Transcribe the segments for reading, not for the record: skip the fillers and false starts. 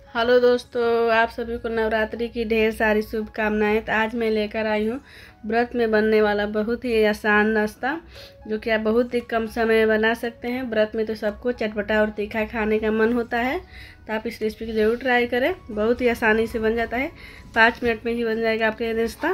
Hello दोस्तों, आप सभी को नवरात्रि की ढेर सारी शुभकामनाएं। तो आज मैं लेकर आई हूँ व्रत में बनने वाला बहुत ही आसान नाश्ता, जो कि आप बहुत ही कम समय में बना सकते हैं। व्रत में तो सबको चटपटा और तीखा खाने का मन होता है, तो आप इस रेसिपी को ज़रूर ट्राई करें। बहुत ही आसानी से बन जाता है, 5 मिनट में ही बन जाएगा आपका ये नाश्ता।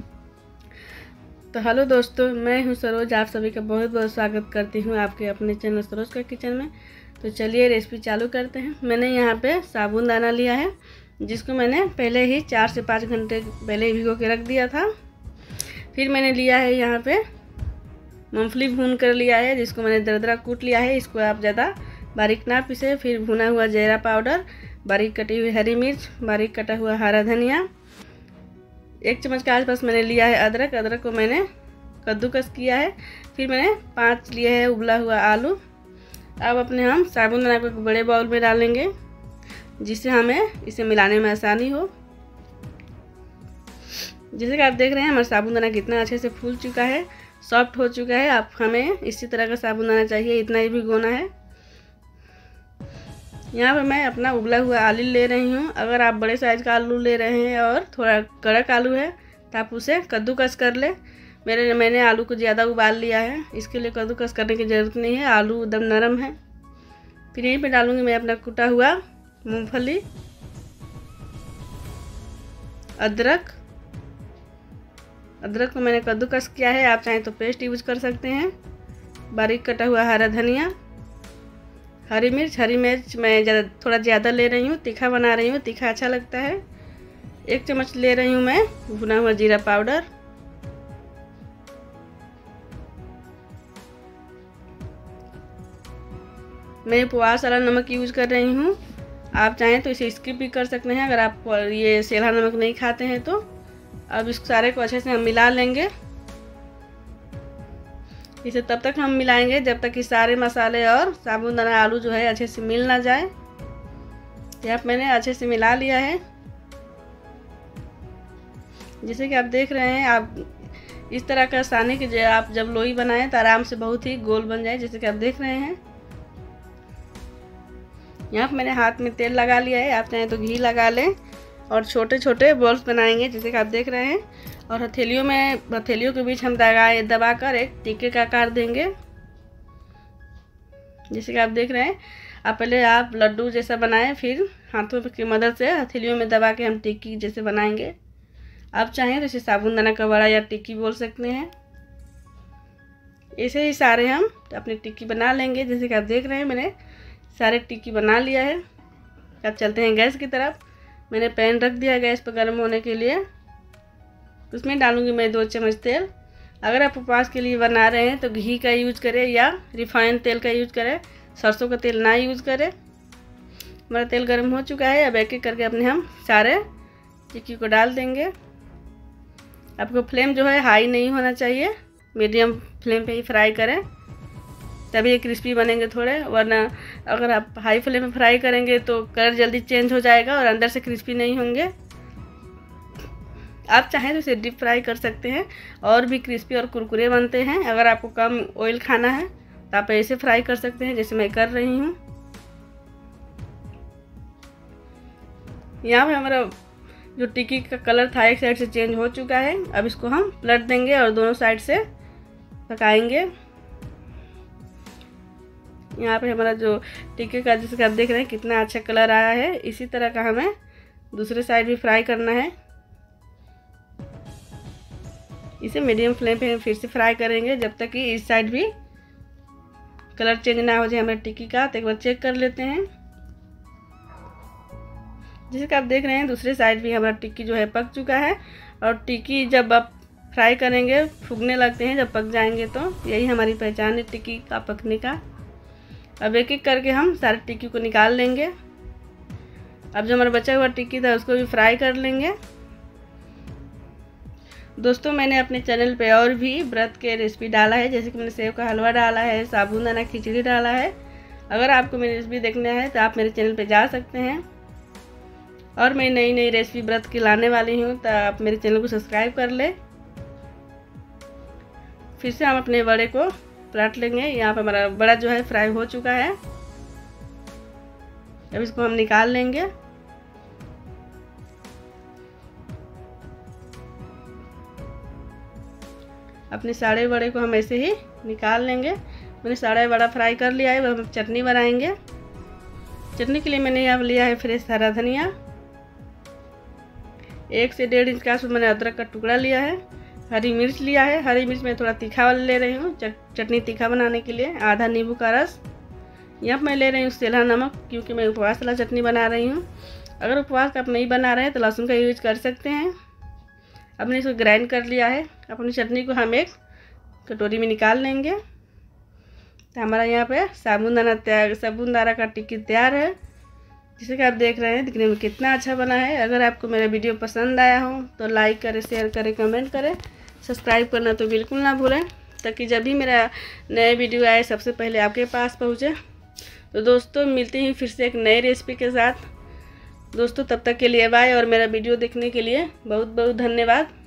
तो हेलो दोस्तों, मैं हूँ सरोज। आप सभी का बहुत बहुत स्वागत करती हूँ आपके अपने चैनल सरोज का किचन में। तो चलिए रेसिपी चालू करते हैं। मैंने यहाँ पे साबूदाना लिया है, जिसको मैंने पहले ही 4 से 5 घंटे पहले ही भिगो के रख दिया था। फिर मैंने लिया है यहाँ पे मूंगफली भून कर लिया है, जिसको मैंने दरदरा कूट लिया है। इसको आप ज़्यादा बारीक ना पीसे। फिर भुना हुआ जीरा पाउडर, बारीक कटी हुई हरी मिर्च, बारीक कटा हुआ हरा धनिया, 1 चम्मच के आसपास मैंने लिया है अदरक। अदरक को मैंने कद्दूकस किया है। फिर मैंने 5 लिए है उबला हुआ आलू। अब हम साबूदाना को एक बड़े बाउल में डालेंगे, जिससे हमें इसे मिलाने में आसानी हो। जैसे कि आप देख रहे हैं, हमारा साबूदाना कितना अच्छे से फूल चुका है, सॉफ्ट हो चुका है। आप हमें इसी तरह का साबूदाना चाहिए, इतना ही भिगोना है। यहाँ पर मैं अपना उबला हुआ आलू ले रही हूँ। अगर आप बड़े साइज़ का आलू ले रहे हैं और थोड़ा कड़क आलू है, तो आप उसे कद्दूकस कर ले। मैंने आलू को ज़्यादा उबाल लिया है, इसके लिए कद्दूकस करने की ज़रूरत नहीं है। आलू एकदम नरम है। फिर यहीं पे डालूंगी मैं अपना कुटा हुआ मूंगफली, अदरक को मैंने कद्दूकस किया है। आप चाहें तो पेस्ट यूज कर सकते हैं। बारीक कटा हुआ हरा धनिया, हरी मिर्च मैं थोड़ा ज़्यादा ले रही हूँ, तीखा बना रही हूँ, तीखा अच्छा लगता है। 1 चम्मच ले रही हूँ मैं भुना हुआ जीरा पाउडर, मैं उपवास वाला नमक यूज कर रही हूँ। आप चाहें तो इसे स्किप भी कर सकते हैं, अगर आप ये सेंधा नमक नहीं खाते हैं तो। अब इस सारे को अच्छे से हम मिला लेंगे। इसे तब तक हम मिलाएंगे जब तक कि सारे मसाले और साबूदाना आलू जो है अच्छे से मिल ना जाए। यहाँ मैंने अच्छे से मिला लिया है। जैसे कि आप देख रहे हैं, आप इस तरह का आसानी कि आप जब लोई बनाएं तो आराम से बहुत ही गोल बन जाए। जैसे कि आप देख रहे हैं, यहाँ पर मैंने हाथ में तेल लगा लिया है। आप चाहें तो घी लगा लें और छोटे छोटे बॉल्स बनाएंगे, जैसे कि आप देख रहे हैं। और हथेलियों के बीच हम दबाकर एक टिक्के का आकार देंगे, जैसे कि आप देख रहे हैं। पहले आप लड्डू जैसा बनाएं, फिर हाथों की मदद से हथेलियों में दबा के हम टिक्की जैसे बनाएंगे। आप चाहें तो इसे साबूदाना का बड़ा या टिक्की बोल सकते हैं। ऐसे ही सारे हम अपनी टिक्की बना लेंगे। जैसे कि आप देख रहे हैं, मैंने सारे टिक्की बना लिया है। अब चलते हैं गैस की तरफ। मैंने पैन रख दिया गैस पर गर्म होने के लिए। उसमें डालूंगी मैं 2 चम्मच तेल। अगर आप उपवास के लिए बना रहे हैं तो घी का यूज करें या रिफाइंड तेल का यूज करें, सरसों का तेल ना यूज करें। हमारा तेल गर्म हो चुका है। अब एक एक करके हम सारे टिक्की को डाल देंगे। आपको फ्लेम जो है हाई नहीं होना चाहिए, मीडियम फ्लेम पे ही फ्राई करें, तभी ये क्रिस्पी बनेंगे थोड़े। वरना अगर आप हाई फ्लेम में फ्राई करेंगे तो कलर जल्दी चेंज हो जाएगा और अंदर से क्रिस्पी नहीं होंगे। आप चाहें तो इसे डीप फ्राई कर सकते हैं, और भी क्रिस्पी और कुरकुरे बनते हैं। अगर आपको कम ऑयल खाना है तो आप ऐसे फ्राई कर सकते हैं, जैसे मैं कर रही हूँ। यहाँ पे हमारा जो टिक्की का कलर था एक साइड से चेंज हो चुका है। अब इसको हम पलट देंगे और दोनों साइड से पकाएंगे। यहाँ पे हमारा जो टिक्के का, जैसे कि आप देख रहे हैं, कितना अच्छा कलर आया है। इसी तरह का हमें दूसरे साइड भी फ्राई करना है। इसे मीडियम फ्लेम पे हम फिर से फ्राई करेंगे जब तक कि इस साइड भी कलर चेंज ना हो जाए हमारे टिक्की का। तो एक बार चेक कर लेते हैं। जैसे कि आप देख रहे हैं, दूसरे साइड भी हमारा टिक्की जो है पक चुका है। और टिक्की जब आप फ्राई करेंगे फूगने लगते हैं, जब पक जाएंगे तो यही हमारी पहचान है टिक्की का पकने का। अब एक एक करके हम सारे टिक्की को निकाल लेंगे। अब जो हमारा बचा हुआ टिक्की था उसको भी फ्राई कर लेंगे। दोस्तों, मैंने अपने चैनल पे और भी व्रत के रेसिपी डाला है, जैसे कि मैंने सेव का हलवा डाला है, साबूदाना खिचड़ी डाला है। अगर आपको मेरी रेसिपी देखना है तो आप मेरे चैनल पे जा सकते हैं। और मैं नई नई रेसिपी व्रत की लाने वाली हूँ, तो आप मेरे चैनल को सब्सक्राइब कर ले। फिर से हम अपने बड़े को पलट लेंगे। यहाँ पे हमारा बड़ा जो है फ्राई हो चुका है। अब इसको हम निकाल लेंगे। अपने सारे बड़े को हम ऐसे ही निकाल लेंगे। मैंने सारा बड़ा फ्राई कर लिया है। अब हम चटनी बनाएंगे। चटनी के लिए मैंने यहाँ लिया है फ्रेश हरा धनिया, 1 से 1.5 इंच का मैंने अदरक का टुकड़ा लिया है, हरी मिर्च लिया है। हरी मिर्च मैं थोड़ा तीखा वाला ले रही हूँ चटनी तीखा बनाने के लिए। आधा नींबू का रस। यहाँ पर मैं ले रही हूँ सेंधा नमक, क्योंकि मैं उपवास वाला चटनी बना रही हूँ। अगर उपवास का आप नहीं बना रहे हैं तो लहसुन का यूज कर सकते हैं। अब मैंने इसको ग्राइंड कर लिया है। अपनी चटनी को हम एक कटोरी में निकाल लेंगे। तो हमारा यहाँ पे साबूदाना का टिक्की तैयार है, जिसे कि आप देख रहे हैं दिखने में कितना अच्छा बना है। अगर आपको मेरा वीडियो पसंद आया हो तो लाइक करें, शेयर करें, कमेंट करें, सब्सक्राइब करना तो बिल्कुल ना भूलें, ताकि जब भी मेरा नया वीडियो आए सबसे पहले आपके पास पहुँचे। तो दोस्तों मिलते हैं फिर से एक नई रेसिपी के साथ। दोस्तों तब तक के लिए बाय, और मेरा वीडियो देखने के लिए बहुत बहुत धन्यवाद।